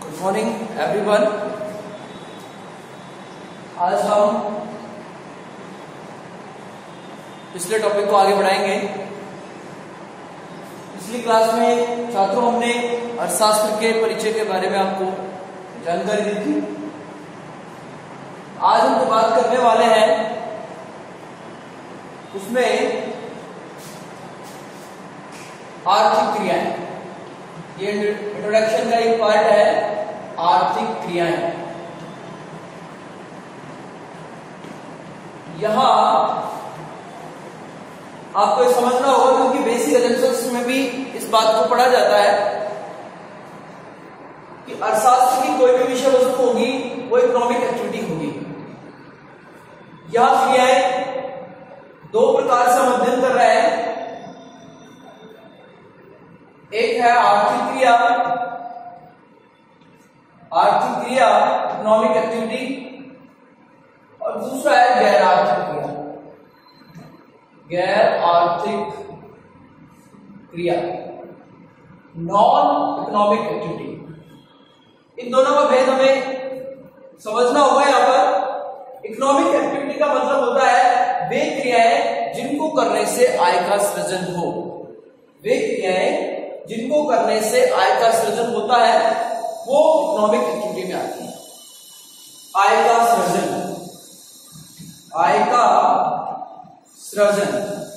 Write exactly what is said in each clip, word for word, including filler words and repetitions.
Good morning everyone. आज हम पिछले टॉपिक को आगे बढ़ाएंगे। पिछली क्लास में छात्रों हमने अर्थशास्त्र के परिचय के बारे में आपको जानकारी दी थी। आज हम जो बात करने वाले हैं उसमें आर्थिक क्रियाएं, ये इंट्रोडक्शन का एक पार्ट है। आर्थिक क्रियाएं, यहां आपको समझना होगा क्योंकि बेसिक एसेंशियल्स में भी इस बात को पढ़ा जाता है कि अर्थशास्त्र की कोई भी विषय वस्तु होगी वो इकोनॉमिक एक्टिविटी होगी। यह क्रियाएं दो प्रकार से हम अध्ययन कर रहे हैं। एक है आर्थिक क्रिया, आर्थिक क्रिया इकोनॉमिक एक्टिविटी, और दूसरा है गैर आर्थिक क्रिया, गैर आर्थिक क्रिया, नॉन इकोनॉमिक एक्टिविटी। इन दोनों का भेद हमें समझना होगा। यहां पर इकोनॉमिक एक्टिविटी का मतलब होता है वे क्रियाएं जिनको करने से आय का सृजन हो, वे क्रियाएं जिनको करने से आय का सृजन होता है वो इकोनॉमिक एक्टिविटी में आती है। आय का सृजन, आय का सृजन।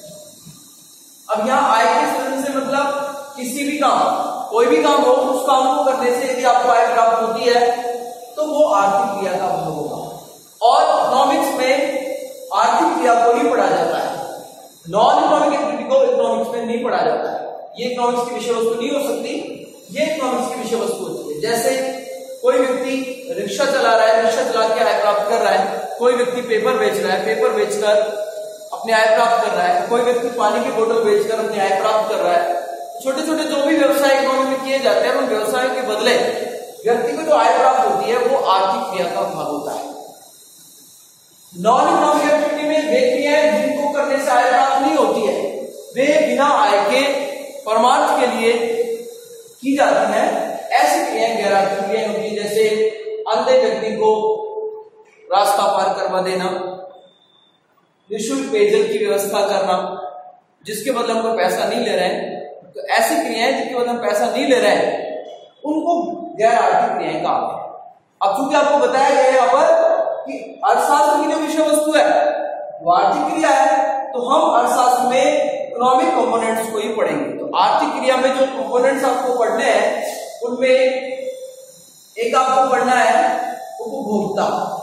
अब यहां आय के सृजन से मतलब किसी भी काम, कोई भी काम हो, उस काम को करने से यदि आपको आय प्राप्त होती है तो वो आर्थिक क्रिया का भाग होगा। और इकोनॉमिक्स में आर्थिक क्रिया को ही पढ़ा जाता है, नॉन इकोनॉमिक एक्टिविटी को इकोनॉमिक्स में नहीं पढ़ा जाता है। ये इकोनॉमिक्स की विषय वस्तु नहीं हो सकती, ये इकोनॉमिक्स की विषय वस्तु होती है। जैसे कोई व्यक्ति रिक्शा चला रहा है, रिक्शा चला के आय प्राप्त कर रहा है, कोई व्यक्ति पेपर बेच रहा है, पेपर बेचकर अपने आय प्राप्त कर रहा है, कोई व्यक्ति पानी की बोतल बेचकर अपने आय प्राप्त कर रहा है। छोटे छोटे जो भी व्यवसाय इकोनॉमी में किए जाते हैं उन व्यवसायों के बदले व्यक्ति को जो आय प्राप्त होती है वो आर्थिक क्रिया का भाग होता है। नॉन इकोनॉमिक एक्टिविटी में वे क्रियाएं जिनको करने से आय प्राप्त नहीं होती है, वे बिना आय के परमार्थ के लिए की जाती हैं। ऐसी क्रियाएं गैर आर्थिक क्रियाएं होती है। जैसे अंधे व्यक्ति को रास्ता पार करवा देना, निःशुल्क पेयजल की व्यवस्था करना जिसके बदले हम कोई पैसा नहीं ले रहे हैं, तो ऐसी क्रियाएं जिनके बदले हम पैसा नहीं ले रहे हैं उनको गैर आर्थिक क्रियाएं कहा है। अब चूंकि आपको बताया गया है यहाँ पर कि अर्थशास्त्र की जो विषय वस्तु है वो आर्थिक क्रिया है, तो हम अर्थशास्त्र में इकोनॉमिक कंपोनेंट्स को ही पढ़ेंगे। तो आर्थिक क्रिया में जो कंपोनेंट्स आपको पढ़ने हैं उनमें एक आपको पढ़ना है उपभोक्ता,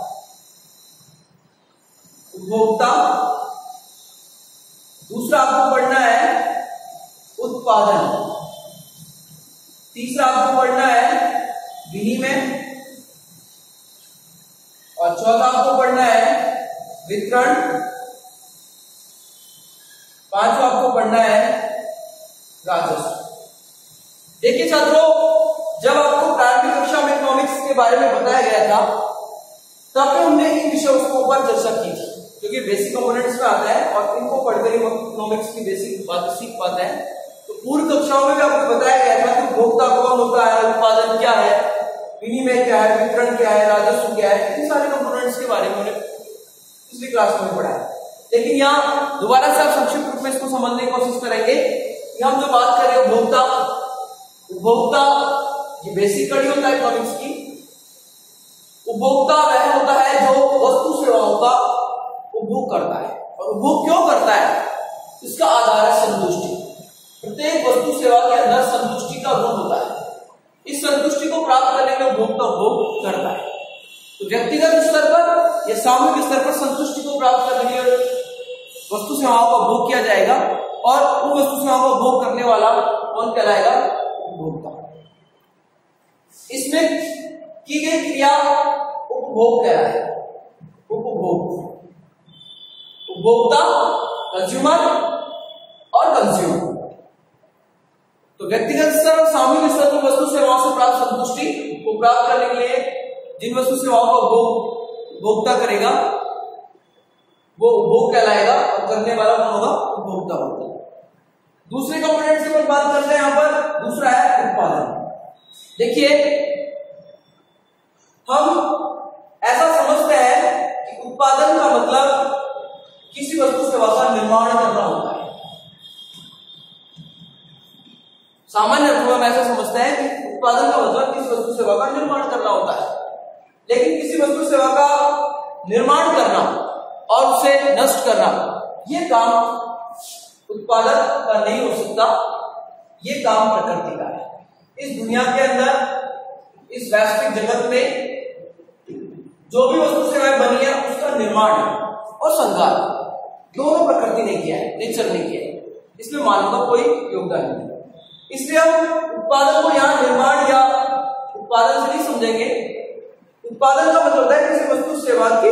उपभोक्ता। दूसरा आपको पढ़ना है उत्पादन, तीसरा आपको पढ़ना है विनिमय, और चौथा आपको पढ़ना है वितरण, पांचवा आपको पढ़ना है राजस्व। देखिए छात्रों, जब आपको प्रारंभिक कक्षा में इकोनॉमिक्स के बारे में बताया गया था तब हमने इन विषय वस्तुओं पर चर्चा की थी, क्योंकि बेसिक कंपोनेंट्स में आता है और इनको पढ़कर ही हम इकोनॉमिक्स की बेसिक बातें सीख पाते हैं। तो पूर्व कक्षाओं में भी आपको बताया गया था कि उपभोक्ता कौन होता है, उत्पादन क्या है, विनिमय क्या है, वितरण क्या है, राजस्व क्या है, इन सारे कंपोनेंट्स के बारे में हमने पिछली क्लास में पढ़ा है। लेकिन यहाँ दोबारा से आप संक्षिप्त रूप में इसको समझने की कोशिश करेंगे। यहाँ हम जो बात कर रहे हैं उपभोक्ता, उपभोक्ता ये बेसिक कड़ी होता है इकोनॉमिक्स की। उपभोक्ता वह होता है जो वस्तु सेवाओं का उपभोग करता है, और उपभोग क्यों करता है इसका आधार है संतुष्टि। प्रत्येक वस्तु सेवा के अंदर संतुष्टि का गुण होता है। इस संतुष्टि को प्राप्त करने में उपभोक्ता उपभोग करता है। तो व्यक्तिगत स्तर पर या सामूहिक स्तर पर संतुष्टि को प्राप्त करने के लिए वस्तु सेवाओं का उपभोग किया जाएगा, और उन वस्तु सेवाओं का उपभोग करने वाला कौन कहलाएगा? उपभोक्ता। इसमें की गई क्रिया उपभोग कहलाएगा। उपभोग, उपभोक्ता, कंज्यूमर और कंज्यूमर। तो व्यक्तिगत स्तर और सामूहिक स्तर पर वस्तु सेवाओं से प्राप्त संतुष्टि को प्राप्त करने के लिए जिन वस्तु सेवाओं का उपभोग उपभोक्ता करेगा वो उपभोग कहलाएगा, और करने वाला कौन होगा? उपभोक्ता होगा। दूसरे कंपोनेंट की बात करते हैं यहां पर, दूसरा है उत्पादन। देखिए हम ऐसा समझते हैं कि उत्पादन का मतलब किसी वस्तु सेवा का निर्माण करना होता है। सामान्य अर्थ में हम ऐसा समझते हैं कि उत्पादन का मतलब किसी वस्तु सेवा का निर्माण करना होता है, लेकिन किसी वस्तु सेवा का निर्माण करना और उसे नष्ट करना, यह काम उत्पादक का नहीं हो सकता, यह काम प्रकृति का है। इस दुनिया के अंदर, इस वैश्विक जगत में जो भी वस्तु सेवाएं बनी है उसका निर्माण और संघार दोनों प्रकृति ने किया है, नेचर ने किया है, इसमें मानव का कोई योगदान नहीं। इसलिए हम उत्पादन को यहाँ निर्माण या उत्पादन से नहीं समझेंगे। उत्पादन का मतलब होता है किसी वस्तु सेवा के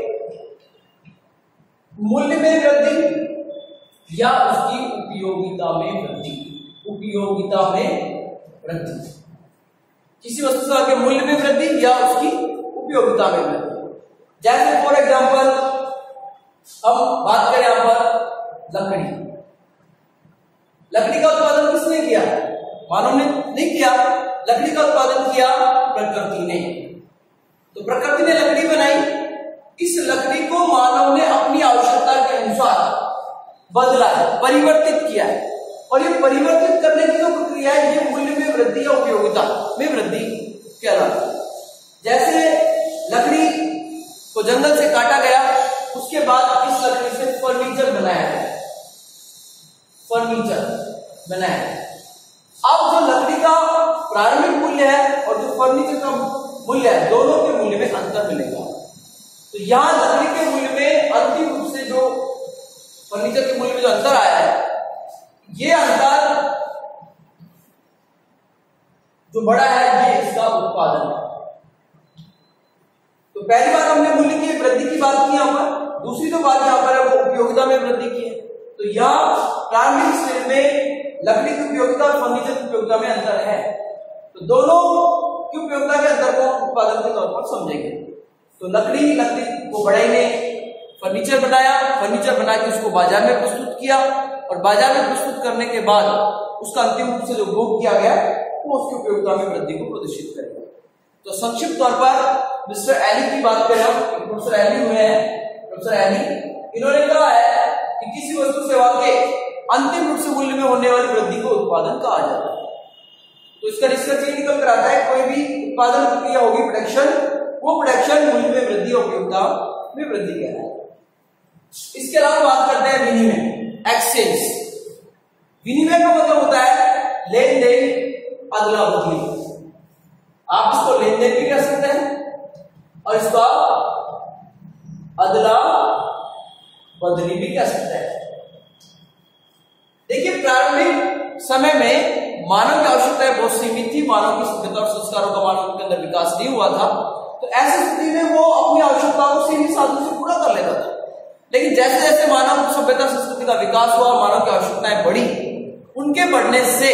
मूल्य में वृद्धि या उसकी उपयोगिता में वृद्धि। उपयोगिता में वृद्धि, किसी वस्तु सेवा के मूल्य में वृद्धि या उसकी उपयोगिता में वृद्धि। जैसे फॉर एग्जांपल हम बात करें यहां पर लकड़ी। लकड़ी का उत्पादन किसने किया? मानव ने नहीं किया, लकड़ी का उत्पादन किया प्रकृति ने। तो प्रकृति ने लकड़ी बनाई, इस लकड़ी को मानव ने अपनी आवश्यकता के अनुसार बदला है, परिवर्तित किया है, और ये परिवर्तित करने की जो प्रक्रिया है ये मूल्य में वृद्धि या उपयोगिता में वृद्धि कहलाती है। जैसे लकड़ी को जंगल से काटा गया, उसके बाद इस लकड़ी से फर्नीचर बनाया गया, फर्नीचर बनाया गया। अब जो लकड़ी का प्रारंभिक मूल्य है और जो फर्नीचर का मूल्य है, दोनों के मूल्य में अंतर मिलेगा। तो यहां लकड़ी के मूल्य में अंतिम रूप से जो फर्नीचर के मूल्य में जो अंतर आया है, ये अंतर जो बड़ा है ये इसका उत्पादन है। तो पहली बात हमने मूल्य की वृद्धि की बात की यहां पर, दूसरी जो बात यहां पर है वो उपयोगिता में वृद्धि की है। तो यहां प्रारंभिक स्टेज में लकड़ी की उपयोगिता और फर्नीचर की उपयोगिता में अंतर है। तो दोनों की उपयोगिता के अंतर को उत्पादन के तौर पर समझेंगे। तो लकड़ी लकड़ी को बढ़ई ने फर्नीचर बनाया, फर्नीचर बना के उसको बाजार में प्रस्तुत किया, और बाजार में प्रस्तुत करने के बाद उसका अंतिम रूप से जो भोग किया गया वो उसकी उपयोगिता में वृद्धि को प्रदर्शित करेगा। तो संक्षिप्त तौर पर मिस्टर एली की बात करें हम, प्रोफेसर एली हुए हैं, प्रोफेसर एली, इन्होंने कहा है कि किसी वस्तु सेवा के अंतिम रूप से मूल्य में होने वाली वृद्धि को उत्पादन कहा जाता है। तो इसका रिसर्च ये निकल कर आता है, कोई भी उत्पादन प्रक्रिया होगी प्रोडक्शन, वो प्रोडक्शन मूल्य में वृद्धि और उपयोगिता में वृद्धि कहलाता है। इसके अलावा बात करते हैं विनिमय, एक्सचेंज। विनिमय का मतलब होता है लेन देन, अदला बदली। आप इसको लेन देन भी कह सकते हैं और इसका अदला बदली भी कह सकते हैं। देखिए, प्रारंभिक समय में मानव की आवश्यकताएं बहुत सीमित थी, मानव की सभ्यता और संस्कारों का मानव के अंदर विकास नहीं हुआ था। तो ऐसी स्थिति में वो अपनी आवश्यकताओं को सीमित साधनों से पूरा कर लेता था। लेकिन जैसे जैसे मानव सभ्यता संस्कृति का विकास हुआ, मानव की आवश्यकताएं बढ़ी, उनके बढ़ने से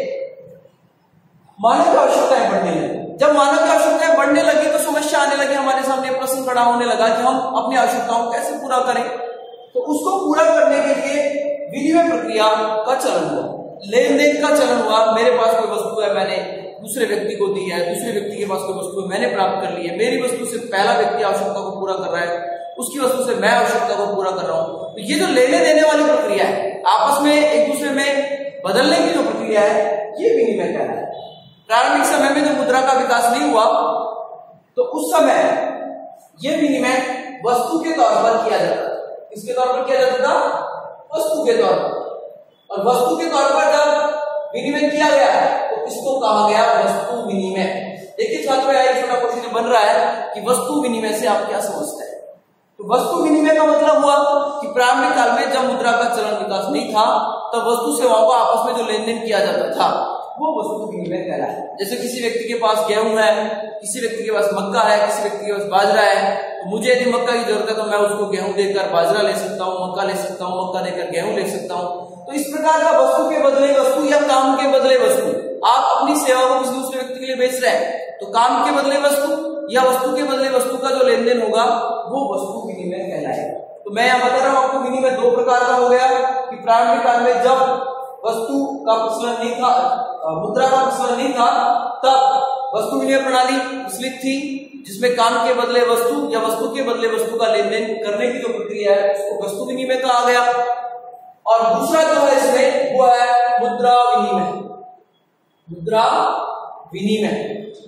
मानव की आवश्यकताएं बढ़ने लगी। जब मानव की आवश्यकताएं बढ़ने लगी तो समस्या आने लगी, हमारे सामने प्रश्न खड़ा होने लगा कि हम अपनी आवश्यकताओं को कैसे पूरा करें। तो उसको पूरा करने के लिए विनिमय प्रक्रिया का चलन हुआ, लेन देन का चलन हुआ। मेरे पास कोई वस्तु है, मैंने दूसरे व्यक्ति को दी है, दूसरे व्यक्ति के पास कोई वस्तु है, मैंने प्राप्त कर ली है। मेरी वस्तु से पहला व्यक्ति आवश्यकता को पूरा कर रहा है, उसकी वस्तु से मैं आवश्यकता को पूरा कर रहा हूं। तो ये जो लेने देने वाली प्रक्रिया है, आपस में एक दूसरे में बदलने की जो प्रक्रिया है, ये विनिमय कहलाता है। प्रारंभिक समय में जब मुद्रा का विकास नहीं हुआ तो उस समय यह विनिमय वस्तु के तौर पर किया जाता था। किसके तौर पर किया जाता था? वस्तु के तौर पर। और वस्तु के तौर पर जब विनिमय किया गया तो इसको कहा गया वस्तु विनिमय। देखिए छात्रों, यह छोटा क्वेश्चन बन रहा है कि वस्तु विनिमय से आप क्या समझते हैं। तो वस्तु विनिमय का मतलब हुआ कि प्रारंभिक काल में जब मुद्रा का चलन विकास नहीं था तब वस्तु सेवाओं का आपस में जो लेन देन किया जाता था वो वस्तु विनिमय कहलाता है। जैसे किसी व्यक्ति के पास गेहूं है, किसी व्यक्ति के पास मक्का है, किसी व्यक्ति के पास बाजरा है, तो मुझे यदि मक्का की जरूरत है तो मैं उसको गेहूं देकर बाजरा ले सकता हूं, मक्का ले सकता हूं, मक्का देकर गेहूं ले सकता हूं। तो इस प्रकार का वस्तु के बदले वस्तु या काम के बदले वस्तु, आप अपनी सेवा को किसी दूसरे व्यक्ति के लिए बेच रहे हैं तो काम के बदले वस्तु या वस्तु के बदले वस्तु का जो लेन देन होगा वो वस्तु विनिमय कहलाएगा। तो मैं यहां बता रहा हूं आपको, विनिमय दो प्रकार का हो गया कि प्रारंभिक काल में जब वस्तु का प्रचलन नहीं था, मुद्रा का प्रचलन नहीं था, तब वस्तु विनिमय प्रणाली प्रचलित थी। जिसमें काम के बदले वस्तु या वस्तु के बदले वस्तु का लेन देन करने की जो प्रक्रिया है उसको वस्तु विनिमय कहा गया। और दूसरा जो है इसमें वो है मुद्रा विनिमय। मुद्रा विनिमय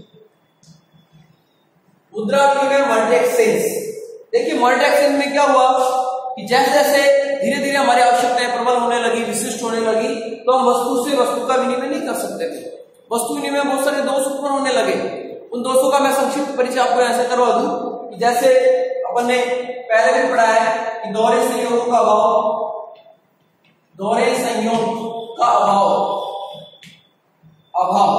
मुद्रा विनिमय मल्टी एक्सचेंज। देखिए मल्टी एक्सचेंज में क्या हुआ कि जैसे जैसे धीरे धीरे हमारी आवश्यकताएं प्रबल होने लगी, विशिष्ट होने लगी, तो हम वस्तु से वस्तु का विनिमय नहीं कर सकते थे। वस्तु विनिमय बहुत सारे दोष उत्पन्न होने लगे। उन दोषों का मैं संक्षिप्त परिचय आपको ऐसे करवा दूं कि जैसे अपन ने पहले भी पढ़ा है कि दोहरे संयोग का अभाव, दोहरे संयोग का अभाव अभाव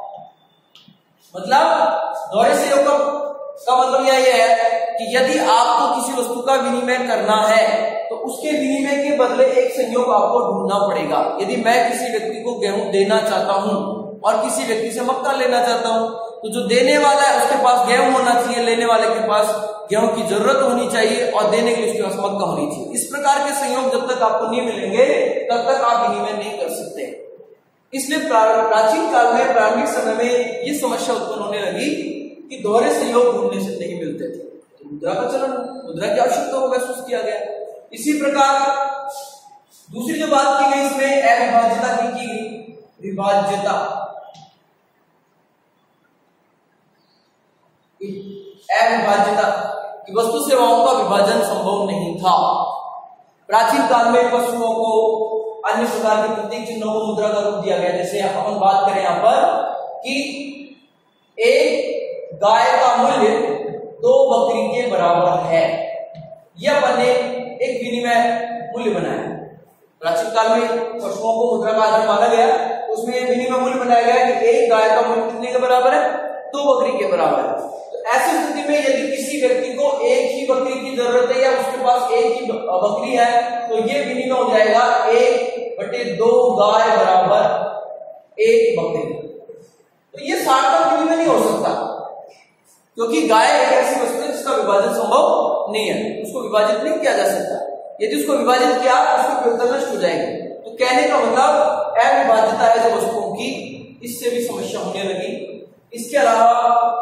मतलब दोहरे संयोग का, का मतलब यह है कि यदि आपको किसी वस्तु का विनिमय करना है तो उसके विनिमय के बदले एक संयोग आपको ढूंढना पड़ेगा। यदि मैं किसी व्यक्ति को गेहूं देना चाहता हूं और किसी व्यक्ति से मक्का लेना चाहता हूं, तो जो देने वाला है उसके पास गेहूं होना चाहिए, लेने वाले के पास गेहूं की जरूरत होनी चाहिए और देने के लिए उसके पास मक्का होनी चाहिए। इस प्रकार के संयोग जब तक आपको नहीं मिलेंगे तब तक आप विनिमय नहीं कर सकते। इसलिए प्राचीन काल में, प्रारंभिक समय में ये समस्या उत्पन्न होने लगी कि दोहरे संयोग ढूंढने से नहीं मिलते थे, तो मुद्रा का चलन, मुद्रा की आवश्यकता को महसूस किया गया। इसी प्रकार दूसरी जो बात की गई इसमें अविभाज्यता की की गई। विभाज्यता अविभाज्यता कि वस्तु सेवाओं का विभाजन संभव नहीं था। प्राचीन काल में वस्तुओं को अन्य प्रकार के प्रतीक चिन्हों को मुद्रा का रूप दिया गया। जैसे अपन बात करें यहां पर कि एक गाय का मूल्य दो बकरी के बराबर है, यह अपन ने एक विनिमय मूल्य बनाया। प्राचीन काल में पशुओं को मुद्रा का आधार माना गया, उसमें विनिमय मूल्य बनाया गया कि एक गाय का मूल्य कितने के बराबर है, दो बकरी के बराबर है। तो ऐसी स्थिति में यदि किसी व्यक्ति को एक ही बकरी की जरूरत है या उसके पास एक ही बकरी है, तो ये विनिमय हो जाएगा एक बटे दो गाय बराबर एक बकरी। तो ये सार्थक विनिमय नहीं हो सकता, क्योंकि गाय एक ऐसी वस्तु है जिसका विभाजन संभव नहीं है, उसको विभाजित नहीं किया जा सकता। यदि उसको विभाजित किया तो उसकी उपयोगिता नष्ट हो जाएगी। तो कहने का मतलब अविभाज्यता है जो वस्तुओं की, इससे भी समस्या होने लगी। इसके अलावा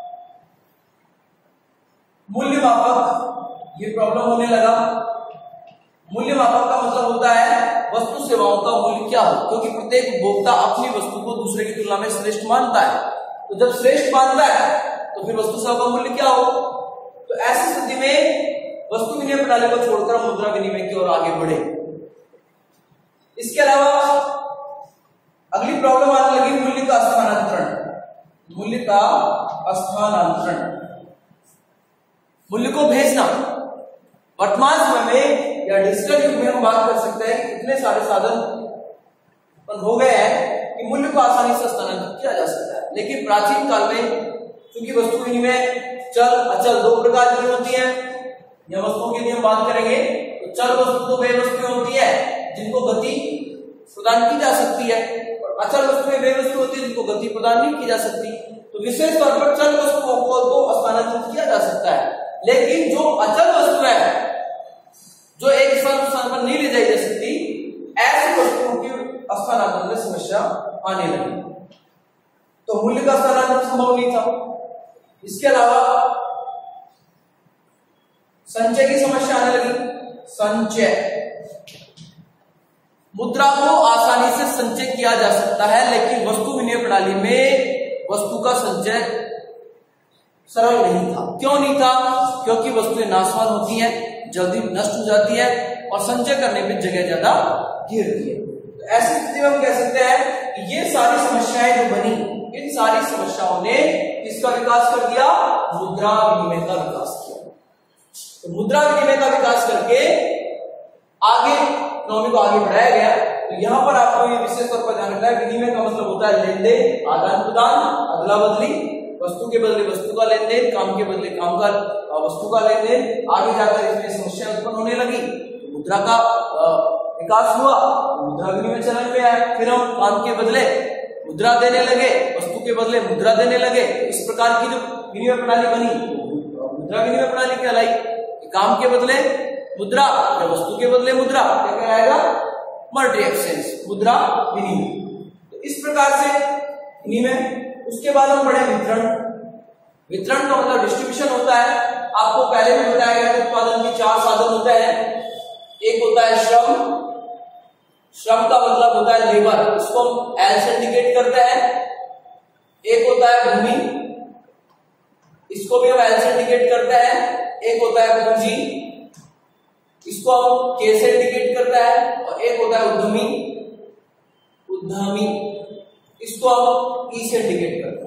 मूल्य मापक, ये प्रॉब्लम होने लगा। मूल्य मापक का मतलब होता है वस्तु सेवाओं का मूल्य क्या हो, क्योंकि प्रत्येक उपभोक्ता अपनी वस्तु को दूसरे की तुलना में श्रेष्ठ मानता है। तो जब श्रेष्ठ मानता है तो फिर वस्तु सेवा का मूल्य क्या हो। तो ऐसी स्थिति में वस्तु विनिमय प्रणाली को छोड़कर हम मुद्रा विनिमय की ओर आगे बढ़े। इसके अलावा अगली प्रॉब्लम आने लगी मूल्य का स्थानांतरण। मूल्य का स्थानांतरण, मूल्य को भेजना। वर्तमान समय में या डिजिटल युग में हम बात कर सकते हैं कि इतने सारे साधन हो गए हैं कि मूल्य को आसानी से स्थानांतरित किया जा सकता है। लेकिन प्राचीन काल में क्योंकि वस्तु विनिमय चल अचल दो प्रकार की होती है, या वस्तुओं की हम बात करेंगे तो चल वस्तु तो वे वस्तुएं होती है जिनको गति प्रदान की जा सकती है, और अचल वस्तुएं वे वस्तु होती है जिनको गति प्रदान नहीं की जा सकती। तो विशेष तौर पर चल वस्तुओं को तो स्थानांतरित किया जा सकता है, लेकिन जो अचल वस्तु है जो एक स्थान से स्थान पर नहीं ले जाई जा सकती, ऐसी वस्तुओं की स्थानांतरण में समस्या आने लगी। तो मूल्य का स्थानांतरण संभव नहीं था। इसके अलावा संचय की समस्या आने लगी। संचय, मुद्रा को आसानी से संचय किया जा सकता है, लेकिन वस्तु विनिमय प्रणाली में वस्तु का संचय सरल नहीं था। क्यों नहीं था? क्योंकि वस्तुएं नाशवान होती हैं, जल्दी नष्ट हो जाती है और संचय करने में जगह ज्यादा घेरती है। तो ऐसी स्थिति में हम कह सकते हैं कि ये सारी समस्याएं जो बनी, इन सारी समस्याओं ने किसका विकास कर दिया? मुद्रा विनिमय का विकास किया। तो मुद्रा विनिमय का विकास करके आगे इकोनॉमी को आगे बढ़ाया गया। तो यहां पर आपको ये विशेष तौर पर ध्यान रखना है, विनिमय का मतलब होता है लेन देन, आदान प्रदान, अदला बदली, वस्तु के बदले वस्तु का लेन देन, काम के बदले काम का वस्तु का लेन देन। आगे जाकर इसमें समस्या उत्पन्न होने लगी, तो मुद्रा का विकास हुआ, मुद्रा विनिमय चलन में आया। फिर हम काम के बदले मुद्रा देने लगे, वस्तु के बदले मुद्रा देने लगे। इस प्रकार की जो विनिमय प्रणाली बनी मुद्रा विनिमय प्रणाली कहलाई। काम के बदले मुद्रा या वस्तु के बदले मुद्रा, क्या कहलाएगा? मल्टी एक्सचेंज, मुद्रा विनिमय। तो इस प्रकार से विनिमय। उसके बाद हम पढ़े वितरण। वितरण का मतलब डिस्ट्रीब्यूशन होता है। आपको पहले भी बताया गया कि उत्पादन के चार साधन होते हैं। एक होता है श्रम, श्रम का मतलब होता है लेबर, इसको हम एल से इंडिकेट करते हैं। एक होता है भूमि, इसको भी हम एल से इंडिकेट करते हैं। एक होता है पूंजी, इसको हम के से इंडिकेट करते हैं। और एक होता है उद्यमी, उद्यमी, इसको हम ई से इंडिकेट करते हैं।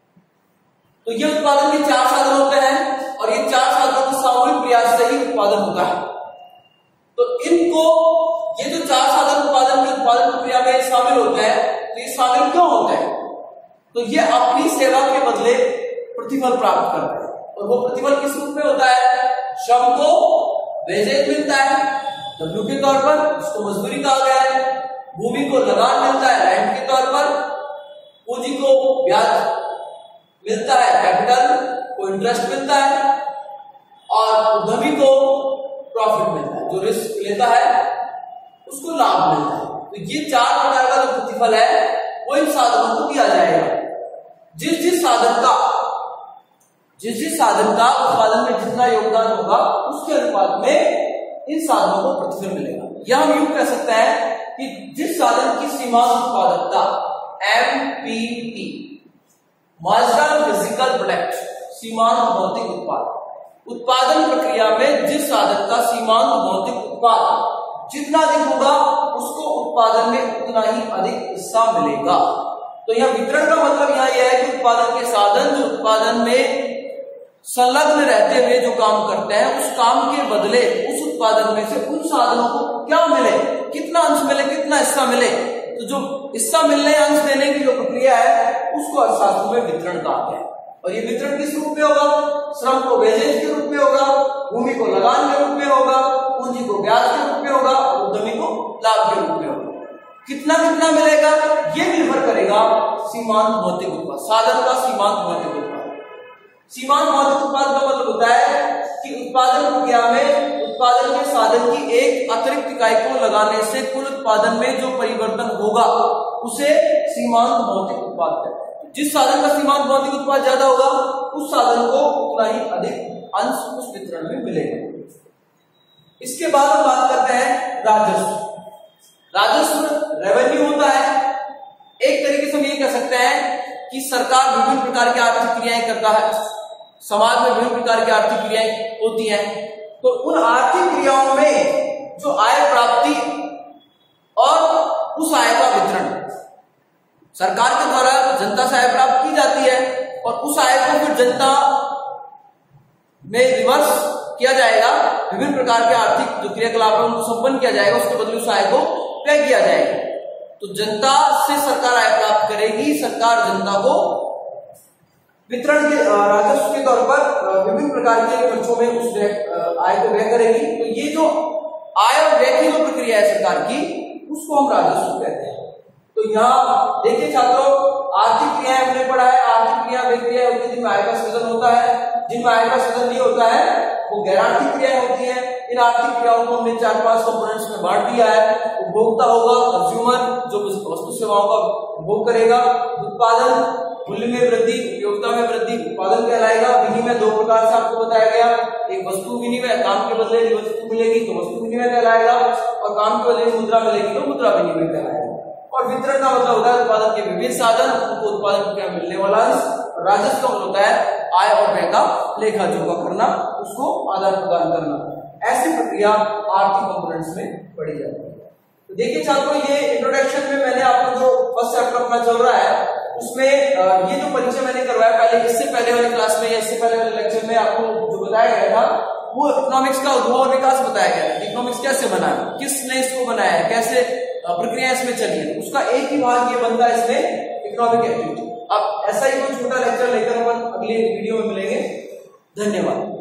तो ये उत्पादन के चार साधन होते हैं और ये चार साधनों के सामूहिक प्रयास से ही उत्पादन होता है। तो इनको, ये जो चार साधन उत्पादन की उत्पादन प्रक्रिया में शामिल होते हैं, तो ये शामिल क्यों होते हैं? तो ये अपनी सेवा के बदले प्रतिफल प्राप्त करते हैं। और वो प्रतिफल किस रूप में होता है? श्रम को वेजेज मिलता है डब्ल्यू के तौर पर, इसको मजदूरी कहा गया है। भूमि को लगान मिलता है रेंट के तौर पर। पूंजी को ब्याज मिलता है, कैपिटल को इंटरेस्ट मिलता है। और उद्यमी को प्रॉफिट मिलता है, जो रिस्क लेता है उसको लाभ मिलता है। तो ये चार प्रकार का जो प्रतिफल है वो इन साधनों को दिया जाएगा। जिस जिस साधन का जिस जिस साधन का उत्पादन में जितना योगदान होगा उसके अनुपात में इन साधनों को प्रतिफल मिलेगा। या हम यूं कह सकते हैं कि जिस साधन की सीमांत उत्पादकता M P T, marginal physical product, सीमांत भौतिक उत्पाद, उत्पादन प्रक्रिया में जिस साधन का सीमांत भौतिक उत्पाद जितना अधिक होगा उसको उत्पादन में उतना ही अधिक हिस्सा मिलेगा। तो यह वितरण का मतलब यहाँ यह है कि उत्पादन के साधन जो उत्पादन में संलग्न रहते हुए जो काम करते हैं, उस काम के बदले उस उत्पादन में से उन साधनों को क्या मिले, कितना अंश मिले, कितना हिस्सा मिले। तो जो हिस्सा मिलने, अंश देने की जो प्रक्रिया है उसको अर्थशास्त्र में वितरण कहा गया है। और ये वितरण किस रूप में होगा? श्रम को वेजेज के रूप में होगा, भूमि को लगान के रूप में होगा, पूंजी को ब्याज के रूप में होगा और उद्यमी को लाभ के रूप में होगा। कितना कितना मिलेगा ये निर्भर करेगा सीमांत भौतिक उत्पाद, साधन का सीमांत भौतिक उत्पाद। सीमांत भौतिक उत्पाद का मतलब होता है कि उत्पादन प्रक्रिया में उत्पादन के साधन की एक अतिरिक्त इकाई को लगाने से कुल उत्पादन में जो परिवर्तन होगा उसे सीमांत भौतिक उत्पाद कहते हैं। जिस साधन का सीमांत भौतिक उत्पाद ज्यादा होगा उस साधन को उतना ही अधिक अंश उस वितरण में मिलेगा। इसके बाद हम बात करते हैं राजस्व। राजस्व रेवेन्यू होता है। एक तरीके से हम ये कह सकते हैं कि सरकार विभिन्न प्रकार की आर्थिक क्रियाएं करता है, समाज में विभिन्न प्रकार की आर्थिक क्रियाएं होती हैं। तो उन आर्थिक क्रियाओं में जो आय प्राप्ति और उस आय का वितरण सरकार के द्वारा जनता से आय प्राप्त की जाती है और उस आय को फिर जनता में रिवर्स किया जाएगा, विभिन्न प्रकार के आर्थिक जो क्रियाकलाप है उनको संपन्न किया जाएगा, उसके बदले उस आय को व्यय किया जाएगा। तो जनता से सरकार आय प्राप्त करेगी, सरकार जनता को वितरण के राजस्व के तौर पर विभिन्न प्रकार के खर्चों में उस आय को व्यय करेगी। तो ये जो आय और व्यय की जो प्रक्रिया है सरकार की, उसको हम राजस्व कहते हैं। तो यहाँ देखिए छात्रों, आर्थिक क्रियाएं हमने पढ़ा है। आर्थिक क्रिया वे क्रियाएं होती है जिनमें आय का सृजन होता है, जिनमें आय का सृजन नहीं होता है वो गैर आर्थिक क्रियाएं होती हैं। इन आर्थिक क्रियाओं को हमने चार पांच कंपोनेंट्स में बांट दिया है। उपभोक्ता होगा, कंज्यूमर, जो वस्तु सेवाओं का उपभोग करेगा। उत्पादन, मूल्य में वृद्धि, उपयोगिता में वृद्धि उत्पादन कहलाएगा। विनिमय दो प्रकार से आपको बताया गया, एक वस्तु विनिमय, काम के बदले यदि वस्तु मिलेगी तो वस्तु विनिमय कहलाएगा, और काम के बदले मुद्रा मिलेगी तो मुद्रा विनिमय कहलाएगा। और वितरण का मतलब होता है उत्पादन के विभिन्न साधन, उनको उत्पादन प्रक्रिया में मिलने वाला अंश। राजस्व का मतलब होता है आय और व्यय का लेखा जोखा करना, उसको आदान प्रदान करना। ऐसी प्रक्रिया आर्थिक कंपोनेंट्स में पढ़ी जाती है। तो देखिए छात्रों, ये इंट्रोडक्शन में मैंने आपको जो फर्स्ट चैप्टर अपना चल रहा है उसमें ये जो परिचय मैंने करवाया पहले, इससे पहले वाली क्लास में या इससे पहले वाले लेक्चर में आपको जो बताया गया था वो इकोनॉमिक्स का उद्भव और विकास बताया गया था। इकोनॉमिक्स कैसे बना, किसने इसको बनाया है, कैसे प्रक्रिया इसमें चली है, उसका एक ही भाग ये बनता है इसमें इकोनॉमिक एक्टिविटी। अब ऐसा ही कोई छोटा लेक्चर लेकर अपन अगले वीडियो में मिलेंगे। धन्यवाद।